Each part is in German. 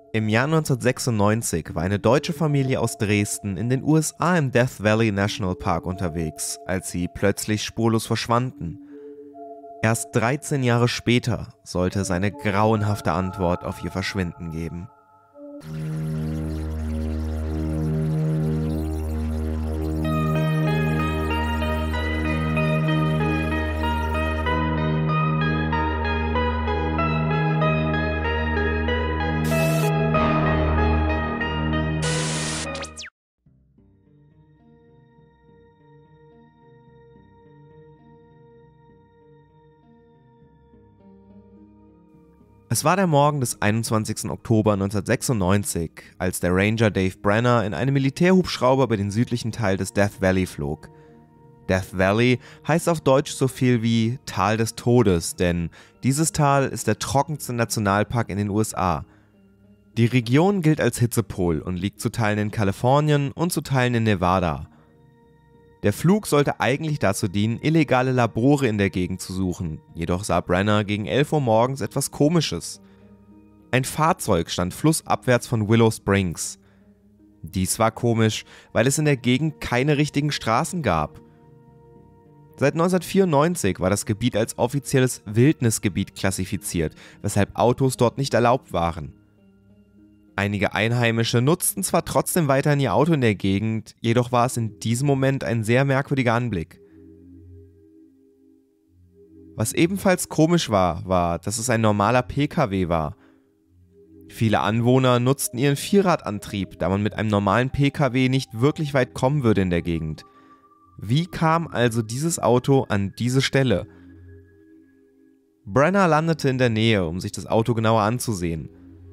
Im Jahr 1996 war eine deutsche Familie aus Dresden in den USA im Death Valley National Park unterwegs, als sie plötzlich spurlos verschwanden. Erst 13 Jahre später sollte es eine grauenhafte Antwort auf ihr Verschwinden geben. Es war der Morgen des 21. Oktober 1996, als der Ranger Dave Brenner in einem Militärhubschrauber über den südlichen Teil des Death Valley flog. Death Valley heißt auf Deutsch so viel wie Tal des Todes, denn dieses Tal ist der trockenste Nationalpark in den USA. Die Region gilt als Hitzepol und liegt zu Teilen in Kalifornien und zu Teilen in Nevada. Der Flug sollte eigentlich dazu dienen, illegale Labore in der Gegend zu suchen, jedoch sah Brenner gegen 11 Uhr morgens etwas Komisches. Ein Fahrzeug stand flussabwärts von Willow Springs. Dies war komisch, weil es in der Gegend keine richtigen Straßen gab. Seit 1994 war das Gebiet als offizielles Wildnisgebiet klassifiziert, weshalb Autos dort nicht erlaubt waren. Einige Einheimische nutzten zwar trotzdem weiterhin ihr Auto in der Gegend, jedoch war es in diesem Moment ein sehr merkwürdiger Anblick. Was ebenfalls komisch war, dass es ein normaler PKW war. Viele Anwohner nutzten ihren Vierradantrieb, da man mit einem normalen PKW nicht wirklich weit kommen würde in der Gegend. Wie kam also dieses Auto an diese Stelle? Brenner landete in der Nähe, um sich das Auto genauer anzusehen.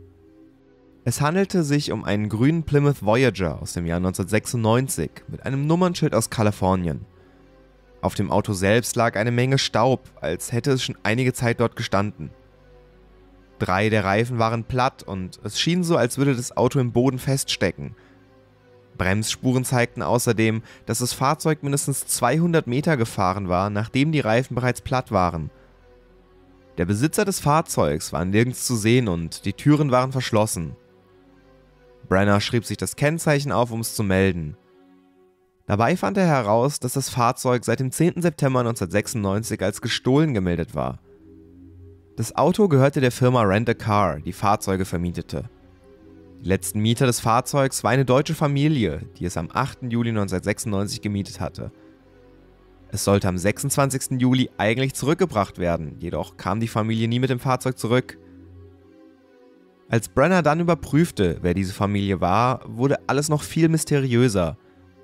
Es handelte sich um einen grünen Plymouth Voyager aus dem Jahr 1996 mit einem Nummernschild aus Kalifornien. Auf dem Auto selbst lag eine Menge Staub, als hätte es schon einige Zeit dort gestanden. 3 der Reifen waren platt und es schien so, als würde das Auto im Boden feststecken. Bremsspuren zeigten außerdem, dass das Fahrzeug mindestens 200 Meter gefahren war, nachdem die Reifen bereits platt waren. Der Besitzer des Fahrzeugs war nirgends zu sehen und die Türen waren verschlossen. Brenner schrieb sich das Kennzeichen auf, um es zu melden. Dabei fand er heraus, dass das Fahrzeug seit dem 10. September 1996 als gestohlen gemeldet war. Das Auto gehörte der Firma Rent a Car, die Fahrzeuge vermietete. Die letzten Mieter des Fahrzeugs war eine deutsche Familie, die es am 8. Juli 1996 gemietet hatte. Es sollte am 26. Juli eigentlich zurückgebracht werden, jedoch kam die Familie nie mit dem Fahrzeug zurück. Als Brenner dann überprüfte, wer diese Familie war, wurde alles noch viel mysteriöser.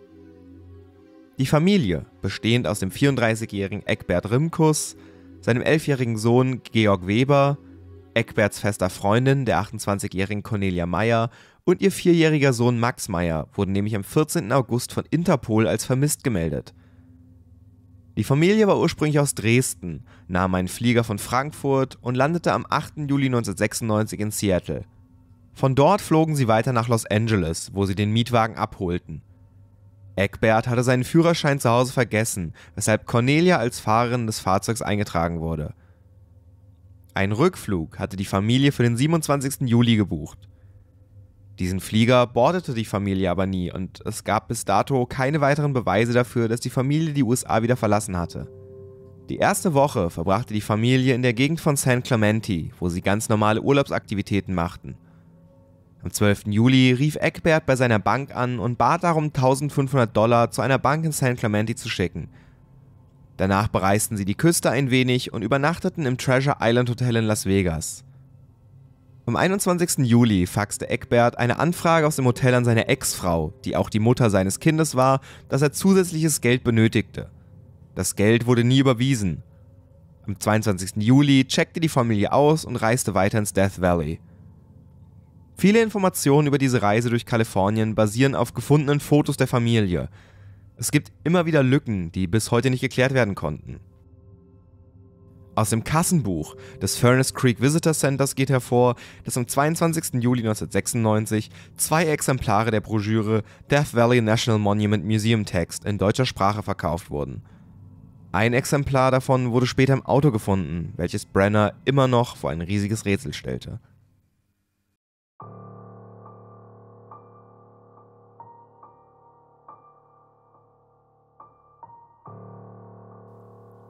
Die Familie, bestehend aus dem 34-jährigen Eckbert Rimkus, seinem 11-jährigen Sohn Georg Weber, Eckberts fester Freundin, der 28-jährigen Cornelia Meyer und ihr 4-jähriger Sohn Max Meyer, wurden nämlich am 14. August von Interpol als vermisst gemeldet. Die Familie war ursprünglich aus Dresden, nahm einen Flieger von Frankfurt und landete am 8. Juli 1996 in Seattle. Von dort flogen sie weiter nach Los Angeles, wo sie den Mietwagen abholten. Eckbert hatte seinen Führerschein zu Hause vergessen, weshalb Cornelia als Fahrerin des Fahrzeugs eingetragen wurde. Einen Rückflug hatte die Familie für den 27. Juli gebucht. Diesen Flieger bordete die Familie aber nie und es gab bis dato keine weiteren Beweise dafür, dass die Familie die USA wieder verlassen hatte. Die erste Woche verbrachte die Familie in der Gegend von San Clemente, wo sie ganz normale Urlaubsaktivitäten machten. Am 12. Juli rief Eckbert bei seiner Bank an und bat darum, $1.500 zu einer Bank in San Clemente zu schicken. Danach bereisten sie die Küste ein wenig und übernachteten im Treasure Island Hotel in Las Vegas. Am 21. Juli faxte Eckbert eine Anfrage aus dem Hotel an seine Ex-Frau, die auch die Mutter seines Kindes war, dass er zusätzliches Geld benötigte. Das Geld wurde nie überwiesen. Am 22. Juli checkte die Familie aus und reiste weiter ins Death Valley. Viele Informationen über diese Reise durch Kalifornien basieren auf gefundenen Fotos der Familie. Es gibt immer wieder Lücken, die bis heute nicht geklärt werden konnten. Aus dem Kassenbuch des Furnace Creek Visitor Centers geht hervor, dass am 22. Juli 1996 2 Exemplare der Broschüre Death Valley National Monument Museum Text in deutscher Sprache verkauft wurden. Ein Exemplar davon wurde später im Auto gefunden, welches Brenner immer noch vor ein riesiges Rätsel stellte.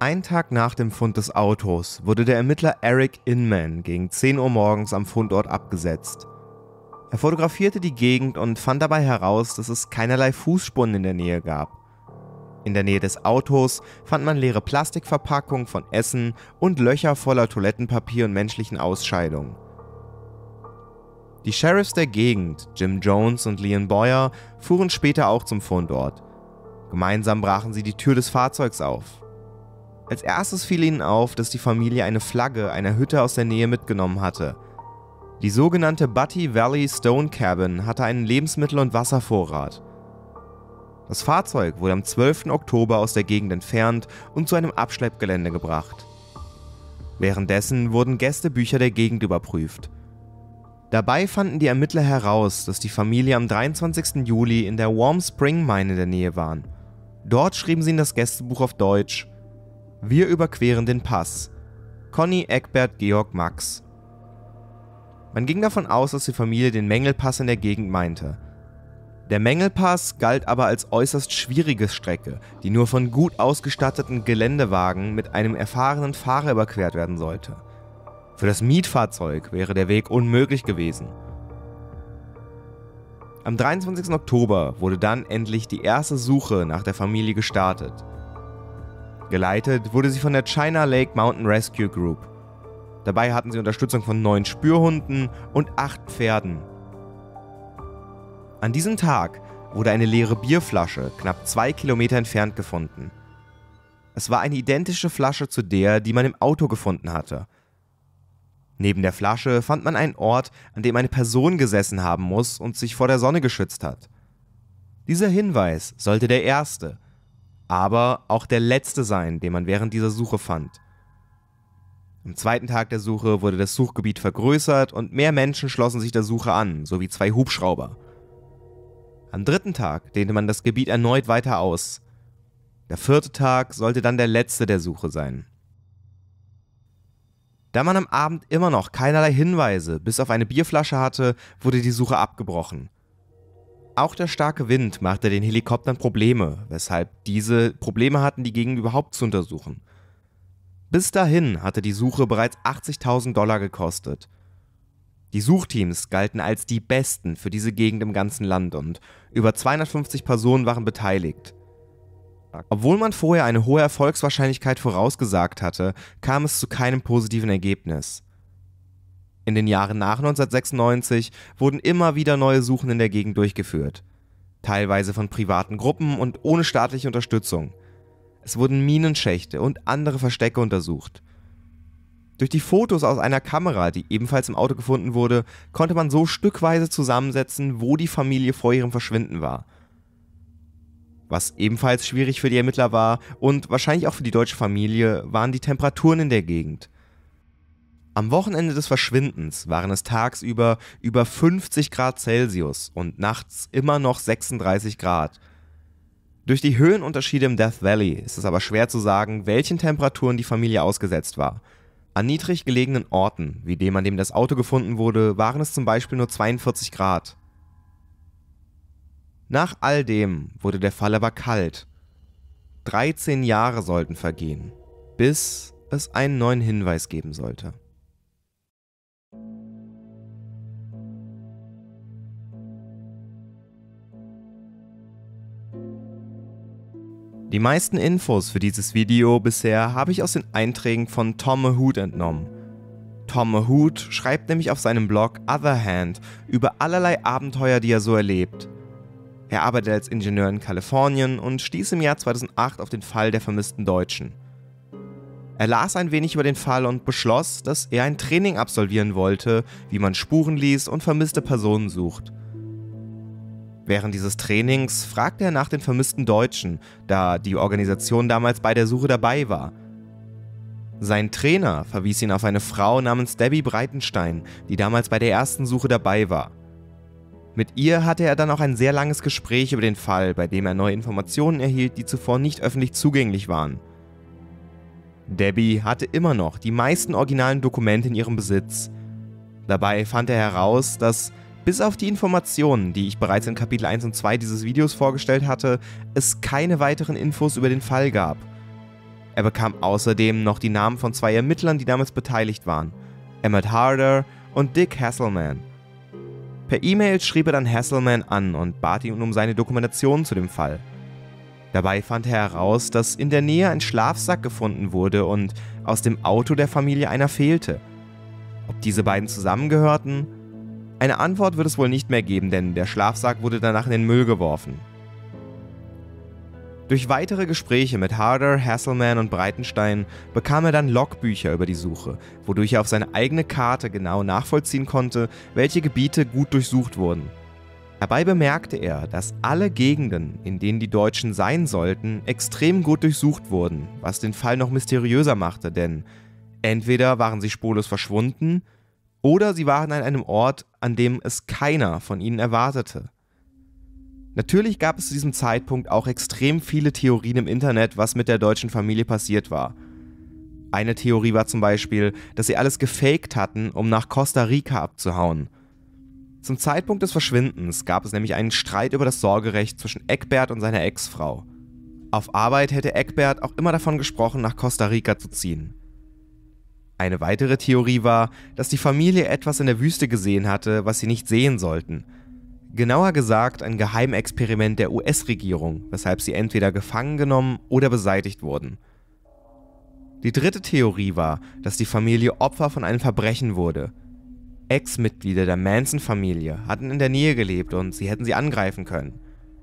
Einen Tag nach dem Fund des Autos wurde der Ermittler Eric Inman gegen 10 Uhr morgens am Fundort abgesetzt. Er fotografierte die Gegend und fand dabei heraus, dass es keinerlei Fußspuren in der Nähe gab. In der Nähe des Autos fand man leere Plastikverpackungen von Essen und Löcher voller Toilettenpapier und menschlichen Ausscheidungen. Die Sheriffs der Gegend, Jim Jones und Leon Boyer, fuhren später auch zum Fundort. Gemeinsam brachen sie die Tür des Fahrzeugs auf. Als erstes fiel ihnen auf, dass die Familie eine Flagge einer Hütte aus der Nähe mitgenommen hatte. Die sogenannte Butte Valley Stone Cabin hatte einen Lebensmittel- und Wasservorrat. Das Fahrzeug wurde am 12. Oktober aus der Gegend entfernt und zu einem Abschleppgelände gebracht. Währenddessen wurden Gästebücher der Gegend überprüft. Dabei fanden die Ermittler heraus, dass die Familie am 23. Juli in der Warm Spring Mine in der Nähe waren. Dort schrieben sie in das Gästebuch auf Deutsch: Wir überqueren den Pass. Conny Egbert Georg Max. Man ging davon aus, dass die Familie den Mengelpass in der Gegend meinte. Der Mengelpass galt aber als äußerst schwierige Strecke, die nur von gut ausgestatteten Geländewagen mit einem erfahrenen Fahrer überquert werden sollte. Für das Mietfahrzeug wäre der Weg unmöglich gewesen. Am 23. Oktober wurde dann endlich die erste Suche nach der Familie gestartet. Geleitet wurde sie von der China Lake Mountain Rescue Group. Dabei hatten sie Unterstützung von 9 Spürhunden und 8 Pferden. An diesem Tag wurde eine leere Bierflasche knapp 2 Kilometer entfernt gefunden. Es war eine identische Flasche zu der, die man im Auto gefunden hatte. Neben der Flasche fand man einen Ort, an dem eine Person gesessen haben muss und sich vor der Sonne geschützt hat. Dieser Hinweis sollte der erste, aber auch der letzte sein, den man während dieser Suche fand. Am zweiten Tag der Suche wurde das Suchgebiet vergrößert und mehr Menschen schlossen sich der Suche an, sowie 2 Hubschrauber. Am dritten Tag dehnte man das Gebiet erneut weiter aus. Der 4. Tag sollte dann der letzte der Suche sein. Da man am Abend immer noch keinerlei Hinweise bis auf eine Bierflasche hatte, wurde die Suche abgebrochen. Auch der starke Wind machte den Helikoptern Probleme, weshalb diese Probleme hatten, die Gegend überhaupt zu untersuchen. Bis dahin hatte die Suche bereits $80.000 gekostet. Die Suchteams galten als die besten für diese Gegend im ganzen Land und über 250 Personen waren beteiligt. Obwohl man vorher eine hohe Erfolgswahrscheinlichkeit vorausgesagt hatte, kam es zu keinem positiven Ergebnis. In den Jahren nach 1996 wurden immer wieder neue Suchen in der Gegend durchgeführt, teilweise von privaten Gruppen und ohne staatliche Unterstützung. Es wurden Minenschächte und andere Verstecke untersucht. Durch die Fotos aus einer Kamera, die ebenfalls im Auto gefunden wurde, konnte man so stückweise zusammensetzen, wo die Familie vor ihrem Verschwinden war. Was ebenfalls schwierig für die Ermittler war und wahrscheinlich auch für die deutsche Familie, waren die Temperaturen in der Gegend. Am Wochenende des Verschwindens waren es tagsüber über 50 Grad Celsius und nachts immer noch 36 Grad. Durch die Höhenunterschiede im Death Valley ist es aber schwer zu sagen, welchen Temperaturen die Familie ausgesetzt war. An niedrig gelegenen Orten, wie dem, an dem das Auto gefunden wurde, waren es zum Beispiel nur 42 Grad. Nach all dem wurde der Fall aber kalt. 13 Jahre sollten vergehen, bis es einen neuen Hinweis geben sollte. Die meisten Infos für dieses Video bisher habe ich aus den Einträgen von Tom Mahood entnommen. Tom Mahood schreibt nämlich auf seinem Blog Other Hand über allerlei Abenteuer, die er so erlebt. Er arbeitet als Ingenieur in Kalifornien und stieß im Jahr 2008 auf den Fall der vermissten Deutschen. Er las ein wenig über den Fall und beschloss, dass er ein Training absolvieren wollte, wie man Spuren liest und vermisste Personen sucht. Während dieses Trainings fragte er nach den vermissten Deutschen, da die Organisation damals bei der Suche dabei war. Sein Trainer verwies ihn auf eine Frau namens Debbie Breitenstein, die damals bei der ersten Suche dabei war. Mit ihr hatte er dann auch ein sehr langes Gespräch über den Fall, bei dem er neue Informationen erhielt, die zuvor nicht öffentlich zugänglich waren. Debbie hatte immer noch die meisten originalen Dokumente in ihrem Besitz. Dabei fand er heraus, dass bis auf die Informationen, die ich bereits in Kapitel 1 und 2 dieses Videos vorgestellt hatte, es keine weiteren Infos über den Fall gab. Er bekam außerdem noch die Namen von 2 Ermittlern, die damals beteiligt waren: Emmett Harder und Dick Hasselman. Per E-Mail schrieb er dann Hasselman an und bat ihn um seine Dokumentation zu dem Fall. Dabei fand er heraus, dass in der Nähe ein Schlafsack gefunden wurde und aus dem Auto der Familie einer fehlte. Ob diese beiden zusammengehörten? Eine Antwort wird es wohl nicht mehr geben, denn der Schlafsack wurde danach in den Müll geworfen. Durch weitere Gespräche mit Harder, Hasselman und Breitenstein bekam er dann Logbücher über die Suche, wodurch er auf seine eigene Karte genau nachvollziehen konnte, welche Gebiete gut durchsucht wurden. Dabei bemerkte er, dass alle Gegenden, in denen die Deutschen sein sollten, extrem gut durchsucht wurden, was den Fall noch mysteriöser machte, denn entweder waren sie spurlos verschwunden oder sie waren an einem Ort, an dem es keiner von ihnen erwartete. Natürlich gab es zu diesem Zeitpunkt auch extrem viele Theorien im Internet, was mit der deutschen Familie passiert war. Eine Theorie war zum Beispiel, dass sie alles gefaked hatten, um nach Costa Rica abzuhauen. Zum Zeitpunkt des Verschwindens gab es nämlich einen Streit über das Sorgerecht zwischen Eckbert und seiner Ex-Frau. Auf Arbeit hätte Eckbert auch immer davon gesprochen, nach Costa Rica zu ziehen. Eine weitere Theorie war, dass die Familie etwas in der Wüste gesehen hatte, was sie nicht sehen sollten. Genauer gesagt ein Geheimexperiment der US-Regierung, weshalb sie entweder gefangen genommen oder beseitigt wurden. Die dritte Theorie war, dass die Familie Opfer von einem Verbrechen wurde. Ex-Mitglieder der Manson-Familie hatten in der Nähe gelebt und sie hätten sie angreifen können.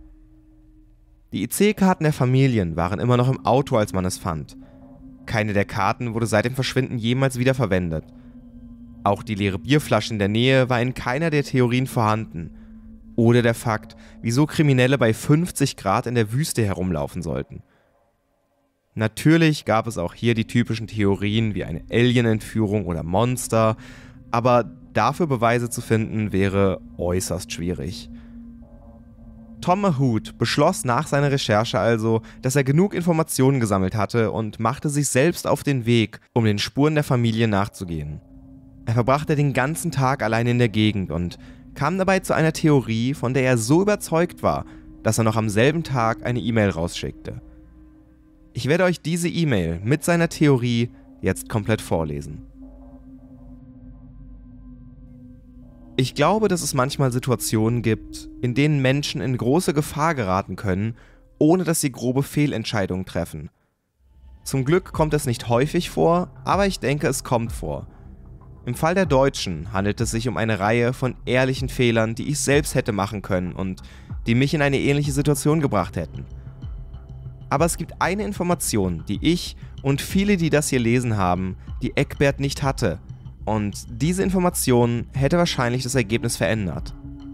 Die IC-Karten der Familien waren immer noch im Auto, als man es fand. Keine der Karten wurde seit dem Verschwinden jemals wieder verwendet. Auch die leere Bierflasche in der Nähe war in keiner der Theorien vorhanden. Oder der Fakt, wieso Kriminelle bei 50 Grad in der Wüste herumlaufen sollten. Natürlich gab es auch hier die typischen Theorien wie eine Alien-Entführung oder Monster, aber dafür Beweise zu finden wäre äußerst schwierig. Tom Mahout beschloss nach seiner Recherche also, dass er genug Informationen gesammelt hatte und machte sich selbst auf den Weg, um den Spuren der Familie nachzugehen. Er verbrachte den ganzen Tag allein in der Gegend und kam dabei zu einer Theorie, von der er so überzeugt war, dass er noch am selben Tag eine E-Mail rausschickte. Ich werde euch diese E-Mail mit seiner Theorie jetzt komplett vorlesen. Ich glaube, dass es manchmal Situationen gibt, in denen Menschen in große Gefahr geraten können, ohne dass sie grobe Fehlentscheidungen treffen. Zum Glück kommt es nicht häufig vor, aber ich denke, es kommt vor. Im Fall der Deutschen handelt es sich um eine Reihe von ehrlichen Fehlern, die ich selbst hätte machen können und die mich in eine ähnliche Situation gebracht hätten. Aber es gibt eine Information, die ich und viele, die das hier lesen haben, die Eckbert nicht hatte. Und diese Information hätte wahrscheinlich das Ergebnis verändert.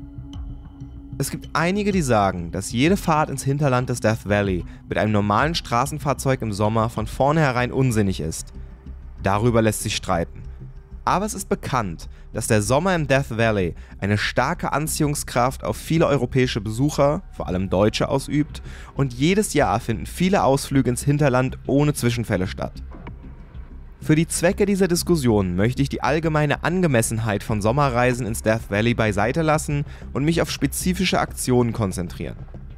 Es gibt einige, die sagen, dass jede Fahrt ins Hinterland des Death Valley mit einem normalen Straßenfahrzeug im Sommer von vornherein unsinnig ist. Darüber lässt sich streiten. Aber es ist bekannt, dass der Sommer im Death Valley eine starke Anziehungskraft auf viele europäische Besucher, vor allem Deutsche, ausübt und jedes Jahr finden viele Ausflüge ins Hinterland ohne Zwischenfälle statt. Für die Zwecke dieser Diskussion möchte ich die allgemeine Angemessenheit von Sommerreisen ins Death Valley beiseite lassen und mich auf spezifische Aktionen konzentrieren.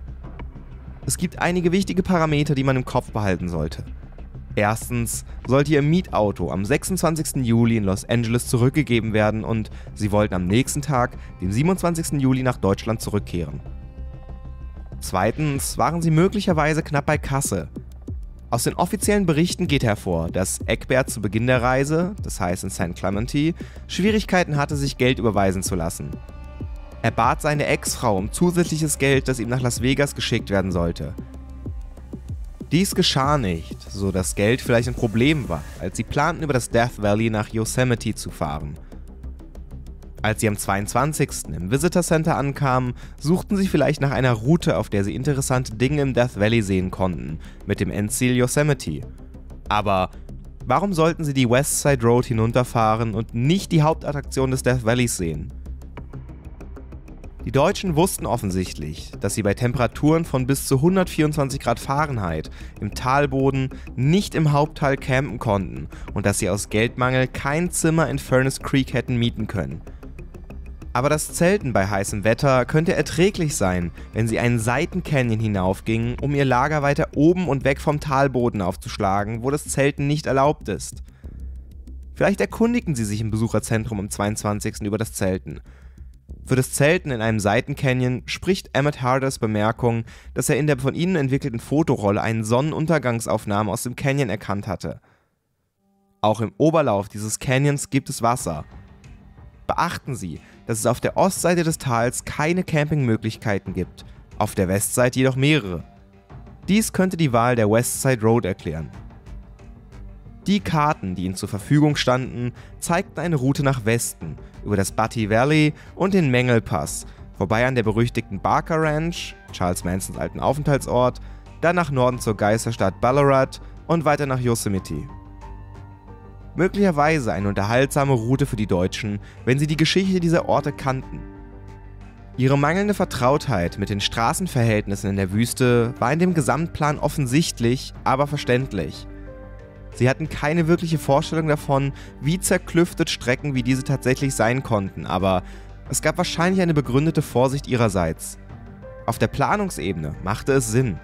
Es gibt einige wichtige Parameter, die man im Kopf behalten sollte. Erstens sollte ihr Mietauto am 26. Juli in Los Angeles zurückgegeben werden und sie wollten am nächsten Tag, dem 27. Juli, nach Deutschland zurückkehren. Zweitens waren sie möglicherweise knapp bei Kasse. Aus den offiziellen Berichten geht hervor, dass Eckbert zu Beginn der Reise, das heißt in St. Clemente, Schwierigkeiten hatte, sich Geld überweisen zu lassen. Er bat seine Ex-Frau um zusätzliches Geld, das ihm nach Las Vegas geschickt werden sollte. Dies geschah nicht, so dass Geld vielleicht ein Problem war, als sie planten, über das Death Valley nach Yosemite zu fahren. Als sie am 22. im Visitor Center ankamen, suchten sie vielleicht nach einer Route, auf der sie interessante Dinge im Death Valley sehen konnten, mit dem Endziel Yosemite. Aber warum sollten sie die West Side Road hinunterfahren und nicht die Hauptattraktion des Death Valleys sehen? Die Deutschen wussten offensichtlich, dass sie bei Temperaturen von bis zu 124 Grad Fahrenheit im Talboden nicht im Haupttal campen konnten und dass sie aus Geldmangel kein Zimmer in Furnace Creek hätten mieten können. Aber das Zelten bei heißem Wetter könnte erträglich sein, wenn sie einen Seitencanyon hinaufgingen, um ihr Lager weiter oben und weg vom Talboden aufzuschlagen, wo das Zelten nicht erlaubt ist. Vielleicht erkundigten sie sich im Besucherzentrum am 22. über das Zelten. Für das Zelten in einem Seitencanyon spricht Emmett Harders Bemerkung, dass er in der von ihnen entwickelten Fotorolle eine Sonnenuntergangsaufnahme aus dem Canyon erkannt hatte. Auch im Oberlauf dieses Canyons gibt es Wasser. Beachten Sie, dass es auf der Ostseite des Tals keine Campingmöglichkeiten gibt, auf der Westseite jedoch mehrere. Dies könnte die Wahl der Westside Road erklären. Die Karten, die ihnen zur Verfügung standen, zeigten eine Route nach Westen, über das Butte Valley und den Mengelpass, vorbei an der berüchtigten Barker Ranch, Charles Mansons alten Aufenthaltsort, dann nach Norden zur Geisterstadt Ballarat und weiter nach Yosemite. Möglicherweise eine unterhaltsame Route für die Deutschen, wenn sie die Geschichte dieser Orte kannten. Ihre mangelnde Vertrautheit mit den Straßenverhältnissen in der Wüste war in dem Gesamtplan offensichtlich, aber verständlich. Sie hatten keine wirkliche Vorstellung davon, wie zerklüftet Strecken wie diese tatsächlich sein konnten, aber es gab wahrscheinlich eine begründete Vorsicht ihrerseits. Auf der Planungsebene machte es Sinn.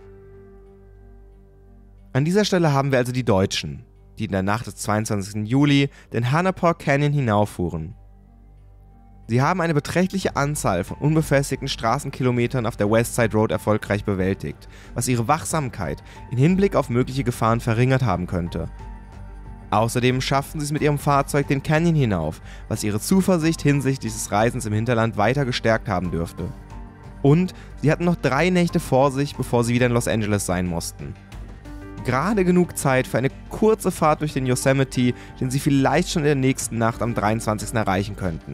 An dieser Stelle haben wir also die Deutschen, die in der Nacht des 22. Juli den Hanapaw Canyon hinauffuhren. Sie haben eine beträchtliche Anzahl von unbefestigten Straßenkilometern auf der Westside Road erfolgreich bewältigt, was ihre Wachsamkeit im Hinblick auf mögliche Gefahren verringert haben könnte. Außerdem schafften sie es mit ihrem Fahrzeug den Canyon hinauf, was ihre Zuversicht hinsichtlich des Reisens im Hinterland weiter gestärkt haben dürfte. Und sie hatten noch 3 Nächte vor sich, bevor sie wieder in Los Angeles sein mussten. Gerade genug Zeit für eine kurze Fahrt durch den Yosemite, den sie vielleicht schon in der nächsten Nacht am 23. erreichen könnten.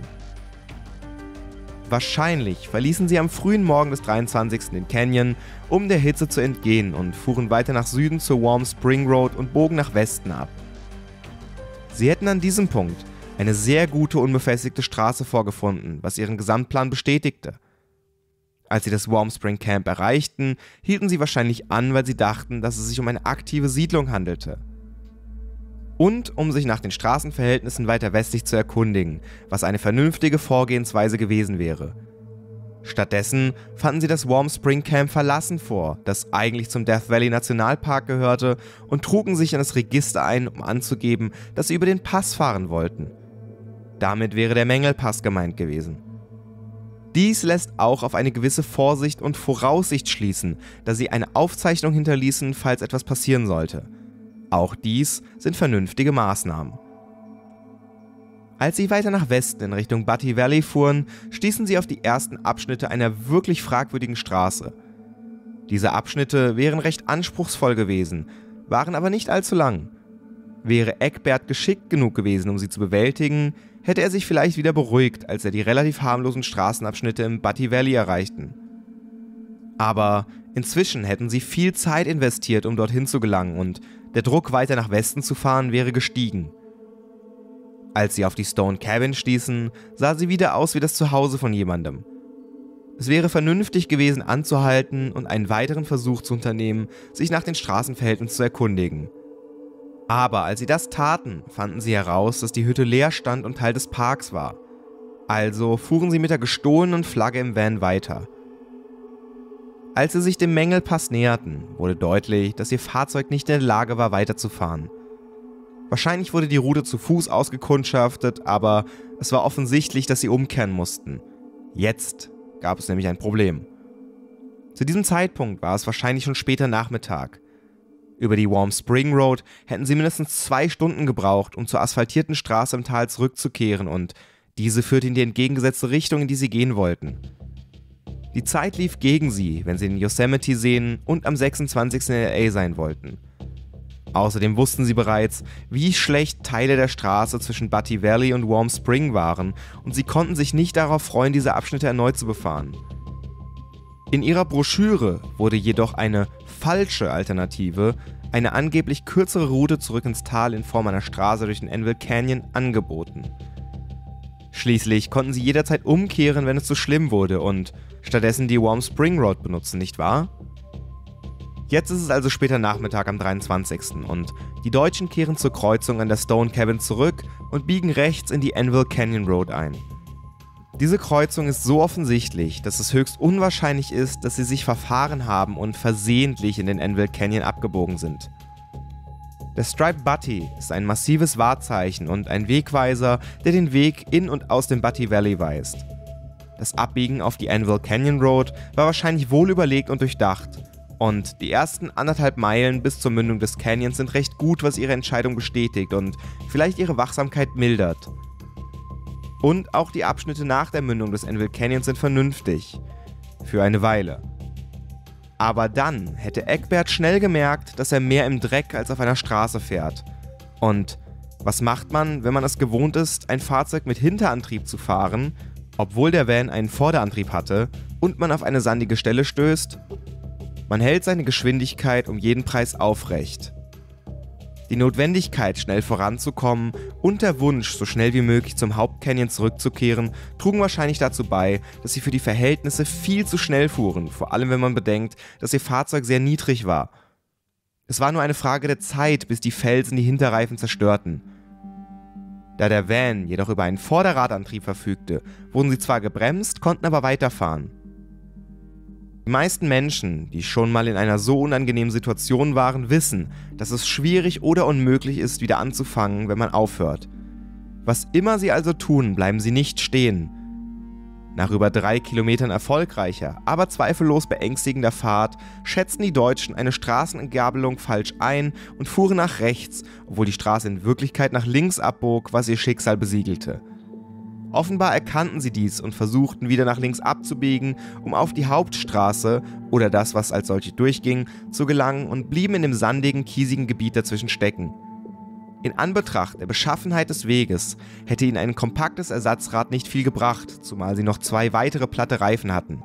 Wahrscheinlich verließen sie am frühen Morgen des 23. den Canyon, um der Hitze zu entgehen und fuhren weiter nach Süden zur Warm Spring Road und bogen nach Westen ab. Sie hätten an diesem Punkt eine sehr gute unbefestigte Straße vorgefunden, was ihren Gesamtplan bestätigte. Als sie das Warm Spring Camp erreichten, hielten sie wahrscheinlich an, weil sie dachten, dass es sich um eine aktive Siedlung handelte. Und um sich nach den Straßenverhältnissen weiter westlich zu erkundigen, was eine vernünftige Vorgehensweise gewesen wäre. Stattdessen fanden sie das Warm Spring Camp verlassen vor, das eigentlich zum Death Valley Nationalpark gehörte, und trugen sich in das Register ein, um anzugeben, dass sie über den Pass fahren wollten. Damit wäre der Mengelpass gemeint gewesen. Dies lässt auch auf eine gewisse Vorsicht und Voraussicht schließen, da sie eine Aufzeichnung hinterließen, falls etwas passieren sollte. Auch dies sind vernünftige Maßnahmen. Als sie weiter nach Westen in Richtung Butte Valley fuhren, stießen sie auf die ersten Abschnitte einer wirklich fragwürdigen Straße. Diese Abschnitte wären recht anspruchsvoll gewesen, waren aber nicht allzu lang. Wäre Egbert geschickt genug gewesen, um sie zu bewältigen, hätte er sich vielleicht wieder beruhigt, als er die relativ harmlosen Straßenabschnitte im Butte Valley erreichten. Aber inzwischen hätten sie viel Zeit investiert, um dorthin zu gelangen, und der Druck, weiter nach Westen zu fahren, wäre gestiegen. Als sie auf die Stone Cabin stießen, sah sie wieder aus wie das Zuhause von jemandem. Es wäre vernünftig gewesen, anzuhalten und einen weiteren Versuch zu unternehmen, sich nach den Straßenverhältnissen zu erkundigen. Aber als sie das taten, fanden sie heraus, dass die Hütte leer stand und Teil des Parks war. Also fuhren sie mit der gestohlenen Flagge im Van weiter. Als sie sich dem Mengelpass näherten, wurde deutlich, dass ihr Fahrzeug nicht in der Lage war, weiterzufahren. Wahrscheinlich wurde die Route zu Fuß ausgekundschaftet, aber es war offensichtlich, dass sie umkehren mussten. Jetzt gab es nämlich ein Problem. Zu diesem Zeitpunkt war es wahrscheinlich schon später Nachmittag. Über die Warm Spring Road hätten sie mindestens 2 Stunden gebraucht, um zur asphaltierten Straße im Tal zurückzukehren, und diese führte in die entgegengesetzte Richtung, in die sie gehen wollten. Die Zeit lief gegen sie, wenn sie den Yosemite sehen und am 26. in LA sein wollten. Außerdem wussten sie bereits, wie schlecht Teile der Straße zwischen Butte Valley und Warm Spring waren, und sie konnten sich nicht darauf freuen, diese Abschnitte erneut zu befahren. In ihrer Broschüre wurde jedoch eine falsche Alternative, eine angeblich kürzere Route zurück ins Tal in Form einer Straße durch den Anvil Canyon, angeboten. Schließlich konnten sie jederzeit umkehren, wenn es zu schlimm wurde, und stattdessen die Warm Spring Road benutzen, nicht wahr? Jetzt ist es also später Nachmittag am 23. und die Deutschen kehren zur Kreuzung an der Stone Cabin zurück und biegen rechts in die Anvil Canyon Road ein. Diese Kreuzung ist so offensichtlich, dass es höchst unwahrscheinlich ist, dass sie sich verfahren haben und versehentlich in den Anvil Canyon abgebogen sind. Der Striped Butte ist ein massives Wahrzeichen und ein Wegweiser, der den Weg in und aus dem Butte Valley weist. Das Abbiegen auf die Anvil Canyon Road war wahrscheinlich wohl überlegt und durchdacht. Und die ersten 1,5 Meilen bis zur Mündung des Canyons sind recht gut, was ihre Entscheidung bestätigt und vielleicht ihre Wachsamkeit mildert. Und auch die Abschnitte nach der Mündung des Anvil Canyons sind vernünftig. Für eine Weile. Aber dann hätte Egbert schnell gemerkt, dass er mehr im Dreck als auf einer Straße fährt. Und was macht man, wenn man es gewohnt ist, ein Fahrzeug mit Hinterantrieb zu fahren, obwohl der Van einen Vorderantrieb hatte und man auf eine sandige Stelle stößt? Man hält seine Geschwindigkeit um jeden Preis aufrecht. Die Notwendigkeit, schnell voranzukommen und der Wunsch, so schnell wie möglich zum Hauptcanyon zurückzukehren, trugen wahrscheinlich dazu bei, dass sie für die Verhältnisse viel zu schnell fuhren, vor allem wenn man bedenkt, dass ihr Fahrzeug sehr niedrig war. Es war nur eine Frage der Zeit, bis die Felsen die Hinterreifen zerstörten. Da der Van jedoch über einen Vorderradantrieb verfügte, wurden sie zwar gebremst, konnten aber weiterfahren. Die meisten Menschen, die schon mal in einer so unangenehmen Situation waren, wissen, dass es schwierig oder unmöglich ist, wieder anzufangen, wenn man aufhört. Was immer sie also tun, bleiben sie nicht stehen. Nach über 3 Kilometern erfolgreicher, aber zweifellos beängstigender Fahrt schätzten die Deutschen eine Straßenentgabelung falsch ein und fuhren nach rechts, obwohl die Straße in Wirklichkeit nach links abbog, was ihr Schicksal besiegelte. Offenbar erkannten sie dies und versuchten wieder nach links abzubiegen, um auf die Hauptstraße oder das, was als solche durchging, zu gelangen und blieben in dem sandigen, kiesigen Gebiet dazwischen stecken. In Anbetracht der Beschaffenheit des Weges hätte ihnen ein kompaktes Ersatzrad nicht viel gebracht, zumal sie noch 2 weitere platte Reifen hatten.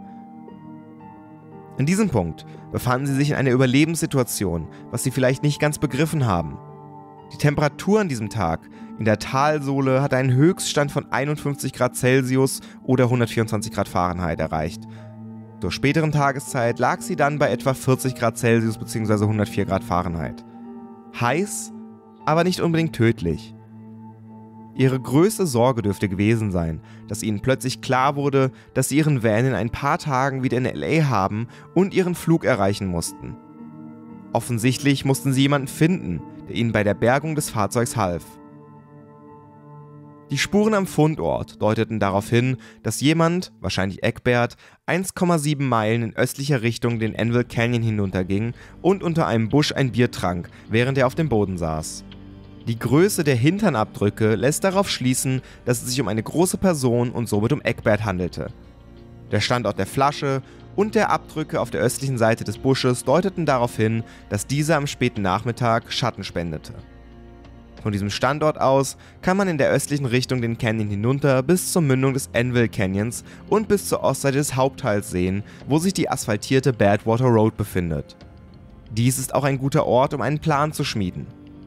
In diesem Punkt befanden sie sich in einer Überlebenssituation, was sie vielleicht nicht ganz begriffen haben. Die Temperatur an diesem Tag in der Talsohle hatte einen Höchststand von 51 Grad Celsius oder 124 Grad Fahrenheit erreicht. Zur späteren Tageszeit lag sie dann bei etwa 40 Grad Celsius bzw. 104 Grad Fahrenheit. Heiß, aber nicht unbedingt tödlich. Ihre größte Sorge dürfte gewesen sein, dass ihnen plötzlich klar wurde, dass sie ihren Van in ein paar Tagen wieder in LA haben und ihren Flug erreichen mussten. Offensichtlich mussten sie jemanden finden, der ihnen bei der Bergung des Fahrzeugs half. Die Spuren am Fundort deuteten darauf hin, dass jemand, wahrscheinlich Egbert, 1,7 Meilen in östlicher Richtung den Anvil Canyon hinunterging und unter einem Busch ein Bier trank, während er auf dem Boden saß. Die Größe der Hinternabdrücke lässt darauf schließen, dass es sich um eine große Person und somit um Egbert handelte. Der Standort der Flasche und der Abdrücke auf der östlichen Seite des Busches deuteten darauf hin, dass dieser am späten Nachmittag Schatten spendete. Von diesem Standort aus kann man in der östlichen Richtung den Canyon hinunter bis zur Mündung des Anvil Canyons und bis zur Ostseite des Hauptteils sehen, wo sich die asphaltierte Badwater Road befindet. Dies ist auch ein guter Ort, um einen Plan zu schmieden.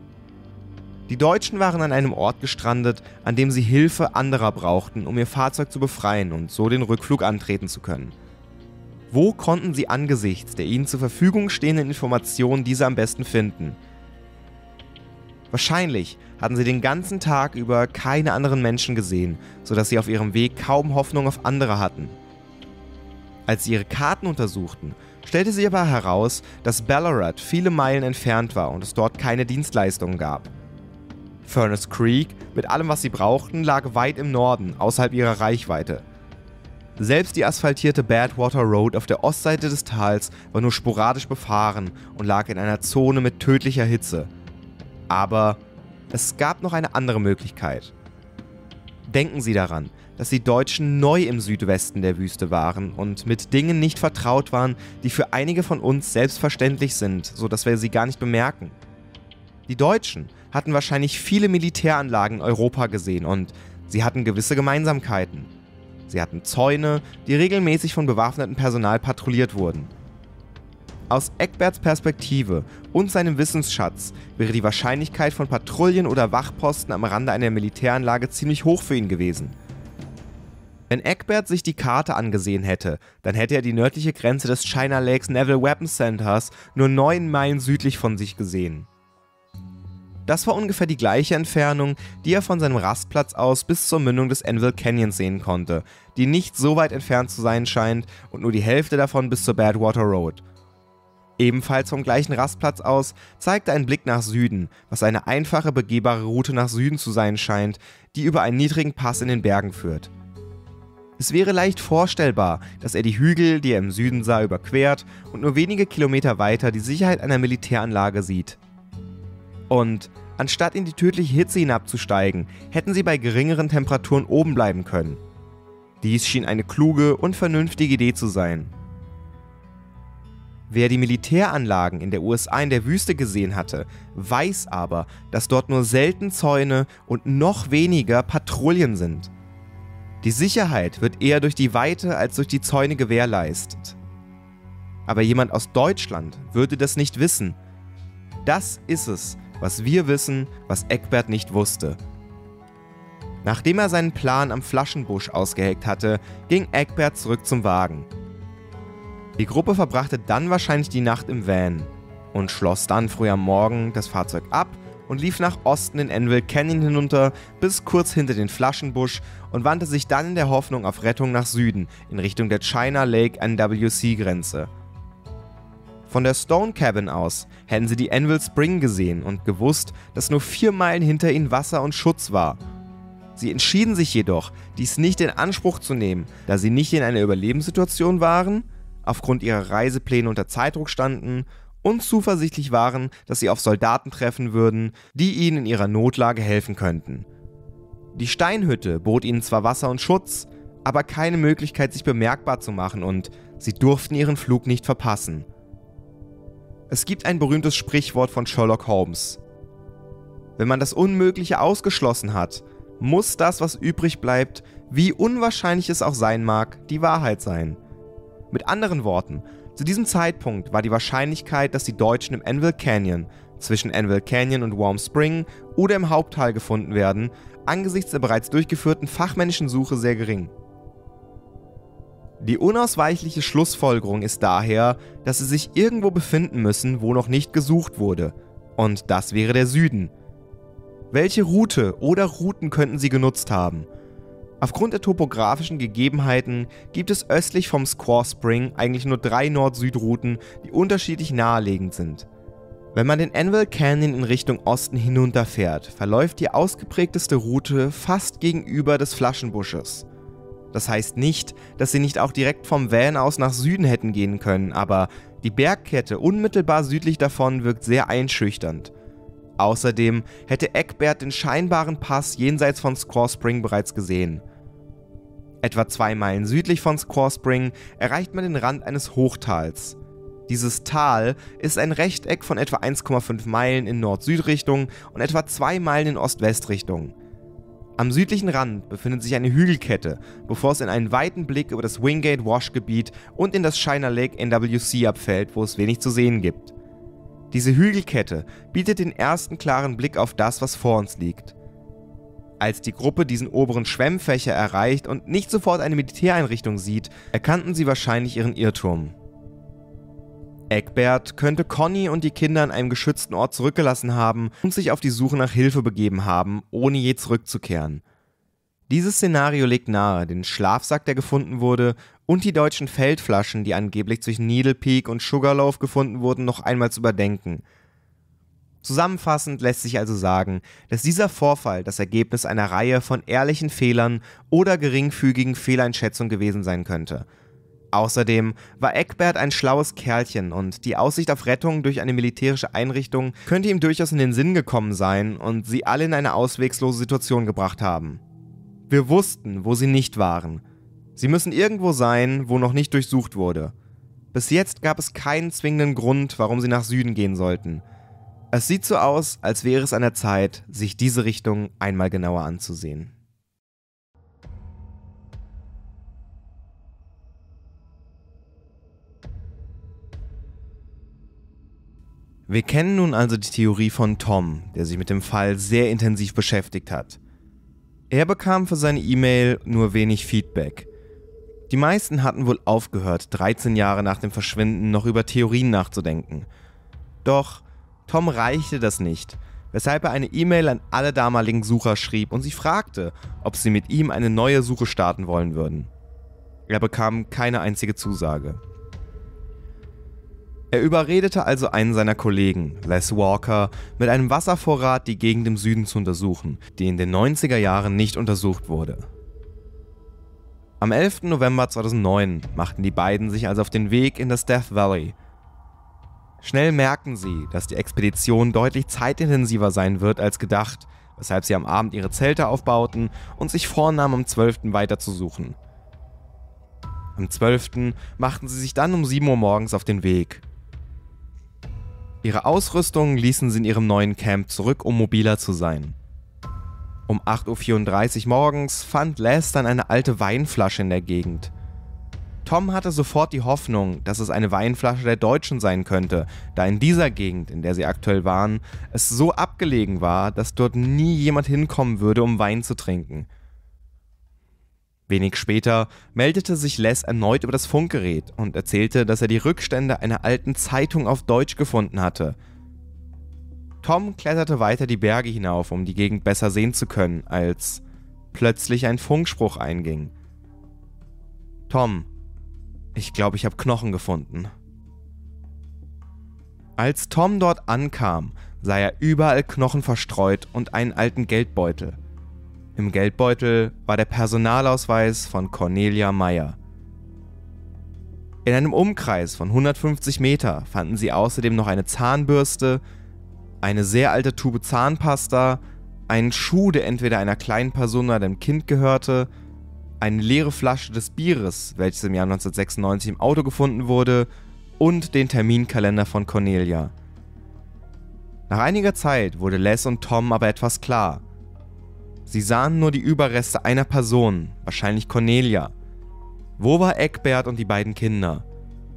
Die Deutschen waren an einem Ort gestrandet, an dem sie Hilfe anderer brauchten, um ihr Fahrzeug zu befreien und so den Rückflug antreten zu können. Wo konnten sie angesichts der ihnen zur Verfügung stehenden Informationen diese am besten finden? Wahrscheinlich hatten sie den ganzen Tag über keine anderen Menschen gesehen, sodass sie auf ihrem Weg kaum Hoffnung auf andere hatten. Als sie ihre Karten untersuchten, stellte sich aber heraus, dass Ballarat viele Meilen entfernt war und es dort keine Dienstleistungen gab. Furnace Creek, mit allem was sie brauchten, lag weit im Norden, außerhalb ihrer Reichweite. Selbst die asphaltierte Badwater Road auf der Ostseite des Tals war nur sporadisch befahren und lag in einer Zone mit tödlicher Hitze. Aber es gab noch eine andere Möglichkeit. Denken Sie daran, dass die Deutschen neu im Südwesten der Wüste waren und mit Dingen nicht vertraut waren, die für einige von uns selbstverständlich sind, sodass wir sie gar nicht bemerken. Die Deutschen hatten wahrscheinlich viele Militäranlagen in Europa gesehen und sie hatten gewisse Gemeinsamkeiten. Sie hatten Zäune, die regelmäßig von bewaffnetem Personal patrouilliert wurden. Aus Egberts Perspektive und seinem Wissensschatz wäre die Wahrscheinlichkeit von Patrouillen oder Wachposten am Rande einer Militäranlage ziemlich hoch für ihn gewesen. Wenn Egbert sich die Karte angesehen hätte, dann hätte er die nördliche Grenze des China Lakes Naval Weapons Centers nur 9 Meilen südlich von sich gesehen. Das war ungefähr die gleiche Entfernung, die er von seinem Rastplatz aus bis zur Mündung des Anvil Canyons sehen konnte, die nicht so weit entfernt zu sein scheint und nur die Hälfte davon bis zur Badwater Road. Ebenfalls vom gleichen Rastplatz aus zeigte ein Blick nach Süden, was eine einfache begehbare Route nach Süden zu sein scheint, die über einen niedrigen Pass in den Bergen führt. Es wäre leicht vorstellbar, dass er die Hügel, die er im Süden sah, überquert und nur wenige Kilometer weiter die Sicherheit einer Militäranlage sieht. Und anstatt in die tödliche Hitze hinabzusteigen, hätten sie bei geringeren Temperaturen oben bleiben können. Dies schien eine kluge und vernünftige Idee zu sein. Wer die Militäranlagen in der USA in der Wüste gesehen hatte, weiß aber, dass dort nur selten Zäune und noch weniger Patrouillen sind. Die Sicherheit wird eher durch die Weite als durch die Zäune gewährleistet. Aber jemand aus Deutschland würde das nicht wissen. Das ist es, was wir wissen, was Egbert nicht wusste. Nachdem er seinen Plan am Flaschenbusch ausgeheckt hatte, ging Egbert zurück zum Wagen. Die Gruppe verbrachte dann wahrscheinlich die Nacht im Van und schloss dann früh am Morgen das Fahrzeug ab und lief nach Osten in Anvil Canyon hinunter bis kurz hinter den Flaschenbusch und wandte sich dann in der Hoffnung auf Rettung nach Süden in Richtung der China Lake NWC-Grenze. Von der Stone Cabin aus hätten sie die Anvil Spring gesehen und gewusst, dass nur 4 Meilen hinter ihnen Wasser und Schutz war. Sie entschieden sich jedoch, dies nicht in Anspruch zu nehmen, da sie nicht in einer Überlebenssituation waren, aufgrund ihrer Reisepläne unter Zeitdruck standen und zuversichtlich waren, dass sie auf Soldaten treffen würden, die ihnen in ihrer Notlage helfen könnten. Die Steinhütte bot ihnen zwar Wasser und Schutz, aber keine Möglichkeit, sich bemerkbar zu machen und sie durften ihren Flug nicht verpassen. Es gibt ein berühmtes Sprichwort von Sherlock Holmes. Wenn man das Unmögliche ausgeschlossen hat, muss das, was übrig bleibt, wie unwahrscheinlich es auch sein mag, die Wahrheit sein. Mit anderen Worten, zu diesem Zeitpunkt war die Wahrscheinlichkeit, dass die Deutschen im Anvil Canyon, zwischen Anvil Canyon und Warm Spring oder im Haupttal gefunden werden, angesichts der bereits durchgeführten fachmännischen Suche sehr gering. Die unausweichliche Schlussfolgerung ist daher, dass sie sich irgendwo befinden müssen, wo noch nicht gesucht wurde. Und das wäre der Süden. Welche Route oder Routen könnten sie genutzt haben? Aufgrund der topografischen Gegebenheiten gibt es östlich vom Squaw Spring eigentlich nur 3 Nord-Süd-Routen, die unterschiedlich naheliegend sind. Wenn man den Anvil Canyon in Richtung Osten hinunterfährt, verläuft die ausgeprägteste Route fast gegenüber des Flaschenbusches. Das heißt nicht, dass sie nicht auch direkt vom Van aus nach Süden hätten gehen können, aber die Bergkette unmittelbar südlich davon wirkt sehr einschüchternd. Außerdem hätte Egbert den scheinbaren Pass jenseits von Squaw Spring bereits gesehen. Etwa 2 Meilen südlich von Squaw Spring erreicht man den Rand eines Hochtals. Dieses Tal ist ein Rechteck von etwa 1,5 Meilen in Nord-Süd-Richtung und etwa 2 Meilen in Ost-West-Richtung. Am südlichen Rand befindet sich eine Hügelkette, bevor es in einen weiten Blick über das Wingate Wash Gebiet und in das China Lake NWC abfällt, wo es wenig zu sehen gibt. Diese Hügelkette bietet den ersten klaren Blick auf das, was vor uns liegt. Als die Gruppe diesen oberen Schwemmfächer erreicht und nicht sofort eine Militäreinrichtung sieht, erkannten sie wahrscheinlich ihren Irrtum. Egbert könnte Connie und die Kinder an einem geschützten Ort zurückgelassen haben und sich auf die Suche nach Hilfe begeben haben, ohne je zurückzukehren. Dieses Szenario legt nahe, den Schlafsack, der gefunden wurde, und die deutschen Feldflaschen, die angeblich zwischen Needle Peak und Sugarloaf gefunden wurden, noch einmal zu überdenken. Zusammenfassend lässt sich also sagen, dass dieser Vorfall das Ergebnis einer Reihe von ehrlichen Fehlern oder geringfügigen Fehleinschätzungen gewesen sein könnte. Außerdem war Egbert ein schlaues Kerlchen und die Aussicht auf Rettung durch eine militärische Einrichtung könnte ihm durchaus in den Sinn gekommen sein und sie alle in eine auswegslose Situation gebracht haben. Wir wussten, wo sie nicht waren. Sie müssen irgendwo sein, wo noch nicht durchsucht wurde. Bis jetzt gab es keinen zwingenden Grund, warum sie nach Süden gehen sollten. Es sieht so aus, als wäre es an der Zeit, sich diese Richtung einmal genauer anzusehen. Wir kennen nun also die Theorie von Tom, der sich mit dem Fall sehr intensiv beschäftigt hat. Er bekam für seine E-Mail nur wenig Feedback. Die meisten hatten wohl aufgehört, 13 Jahre nach dem Verschwinden noch über Theorien nachzudenken. Doch Tom reichte das nicht, weshalb er eine E-Mail an alle damaligen Sucher schrieb und sie fragte, ob sie mit ihm eine neue Suche starten wollen würden. Er bekam keine einzige Zusage. Er überredete also einen seiner Kollegen, Les Walker, mit einem Wasservorrat die Gegend im Süden zu untersuchen, die in den 90er Jahren nicht untersucht wurde. Am 11. November 2009 machten die beiden sich also auf den Weg in das Death Valley. Schnell merkten sie, dass die Expedition deutlich zeitintensiver sein wird als gedacht, weshalb sie am Abend ihre Zelte aufbauten und sich vornahmen, am 12. weiterzusuchen. Am 12. machten sie sich dann um 7 Uhr morgens auf den Weg. Ihre Ausrüstung ließen sie in ihrem neuen Camp zurück, um mobiler zu sein. Um 8:34 Uhr morgens fand Les dann eine alte Weinflasche in der Gegend. Tom hatte sofort die Hoffnung, dass es eine Weinflasche der Deutschen sein könnte, da in dieser Gegend, in der sie aktuell waren, es so abgelegen war, dass dort nie jemand hinkommen würde, um Wein zu trinken. Wenig später meldete sich Les erneut über das Funkgerät und erzählte, dass er die Rückstände einer alten Zeitung auf Deutsch gefunden hatte. Tom kletterte weiter die Berge hinauf, um die Gegend besser sehen zu können, als plötzlich ein Funkspruch einging. Tom, ich glaube, ich habe Knochen gefunden. Als Tom dort ankam, sah er überall Knochen verstreut und einen alten Geldbeutel. Im Geldbeutel war der Personalausweis von Cornelia Meyer. In einem Umkreis von 150 Meter fanden sie außerdem noch eine Zahnbürste, eine sehr alte Tube Zahnpasta, einen Schuh, der entweder einer kleinen Person oder einem Kind gehörte, eine leere Flasche des Bieres, welches im Jahr 1996 im Auto gefunden wurde, und den Terminkalender von Cornelia. Nach einiger Zeit wurde Les und Tom aber etwas klar. Sie sahen nur die Überreste einer Person, wahrscheinlich Cornelia. Wo war Egbert und die beiden Kinder?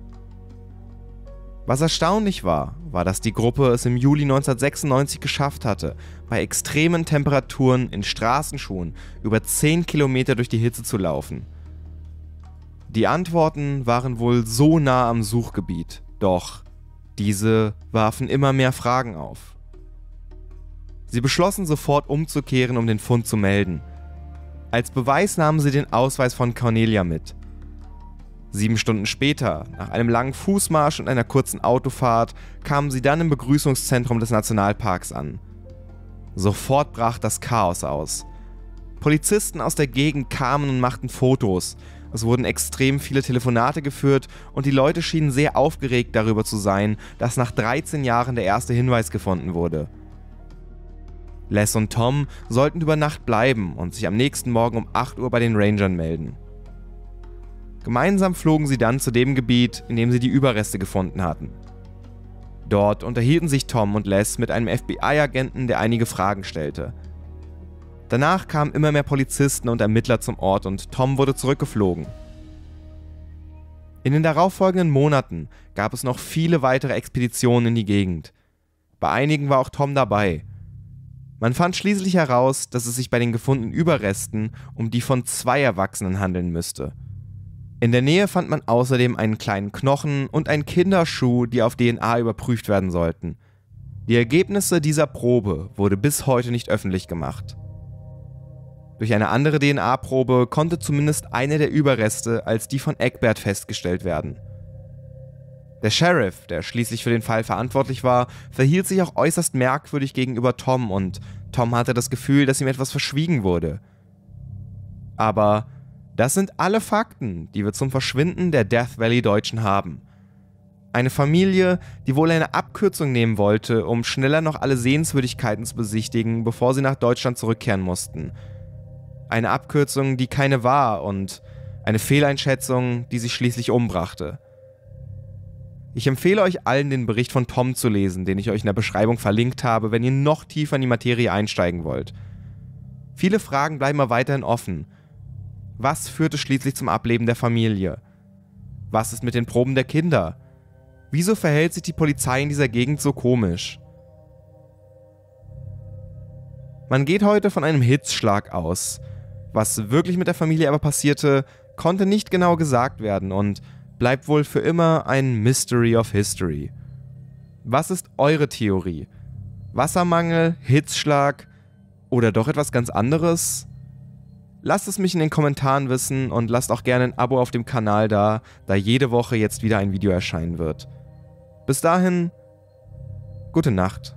Was erstaunlich war, dass die Gruppe es im Juli 1996 geschafft hatte, bei extremen Temperaturen in Straßenschuhen über 10 Kilometer durch die Hitze zu laufen. Die Antworten waren wohl so nah am Suchgebiet, doch diese warfen immer mehr Fragen auf. Sie beschlossen sofort umzukehren, um den Fund zu melden. Als Beweis nahmen sie den Ausweis von Cornelia mit. 7 Stunden später, nach einem langen Fußmarsch und einer kurzen Autofahrt, kamen sie dann im Begrüßungszentrum des Nationalparks an. Sofort brach das Chaos aus. Polizisten aus der Gegend kamen und machten Fotos. Es wurden extrem viele Telefonate geführt und die Leute schienen sehr aufgeregt darüber zu sein, dass nach 13 Jahren der erste Hinweis gefunden wurde. Les und Tom sollten über Nacht bleiben und sich am nächsten Morgen um 8 Uhr bei den Rangern melden. Gemeinsam flogen sie dann zu dem Gebiet, in dem sie die Überreste gefunden hatten. Dort unterhielten sich Tom und Les mit einem FBI-Agenten, der einige Fragen stellte. Danach kamen immer mehr Polizisten und Ermittler zum Ort und Tom wurde zurückgeflogen. In den darauffolgenden Monaten gab es noch viele weitere Expeditionen in die Gegend. Bei einigen war auch Tom dabei. Man fand schließlich heraus, dass es sich bei den gefundenen Überresten um die von 2 Erwachsenen handeln müsste. In der Nähe fand man außerdem einen kleinen Knochen und einen Kinderschuh, die auf DNA überprüft werden sollten. Die Ergebnisse dieser Probe wurde bis heute nicht öffentlich gemacht. Durch eine andere DNA-Probe konnte zumindest eine der Überreste als die von Egbert festgestellt werden. Der Sheriff, der schließlich für den Fall verantwortlich war, verhielt sich auch äußerst merkwürdig gegenüber Tom und Tom hatte das Gefühl, dass ihm etwas verschwiegen wurde. Aber das sind alle Fakten, die wir zum Verschwinden der Death Valley Deutschen haben. Eine Familie, die wohl eine Abkürzung nehmen wollte, um schneller noch alle Sehenswürdigkeiten zu besichtigen, bevor sie nach Deutschland zurückkehren mussten. Eine Abkürzung, die keine war und eine Fehleinschätzung, die sie schließlich umbrachte. Ich empfehle euch allen, den Bericht von Tom zu lesen, den ich euch in der Beschreibung verlinkt habe, wenn ihr noch tiefer in die Materie einsteigen wollt. Viele Fragen bleiben aber weiterhin offen. Was führte schließlich zum Ableben der Familie? Was ist mit den Proben der Kinder? Wieso verhält sich die Polizei in dieser Gegend so komisch? Man geht heute von einem Hitzschlag aus. Was wirklich mit der Familie aber passierte, konnte nicht genau gesagt werden und bleibt wohl für immer ein Mystery of History. Was ist eure Theorie? Wassermangel, Hitzschlag oder doch etwas ganz anderes? Lasst es mich in den Kommentaren wissen und lasst auch gerne ein Abo auf dem Kanal da jede Woche jetzt wieder ein Video erscheinen wird. Bis dahin, gute Nacht.